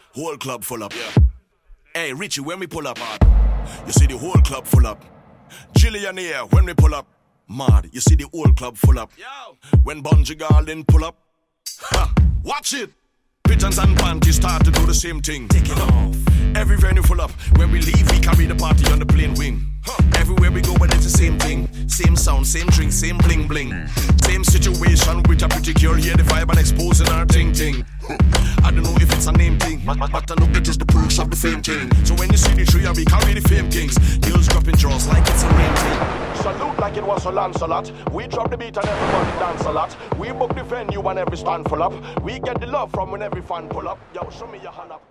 whole club full up. Yeah. Hey, Richie, when we pull up, you see the whole club full up. Jillian here, when we pull up, mad, you see the whole club full up. Yo. When Bungie Garland pull up, ha, watch it. Pigeons and panties start to do the same thing. Take it off. Every venue full up. When we leave, we carry the party on the plane wing. Everywhere we go, but it's the same thing. Same sound, same drink, same bling bling. Same situation with a pretty girl. Hear the vibe and exposing her ting ting. I don't know if it's a name thing, but I know it is the perks of the fame thing. So when you see the trio, we carry the fame kings. Girls dropping draws like it's a rain thing. Salute like it was a Lancelot. We drop the beat and everybody dance a lot. We book the venue and every stand full up. We get the love from when every fan pull up. Yo, show me your hand up.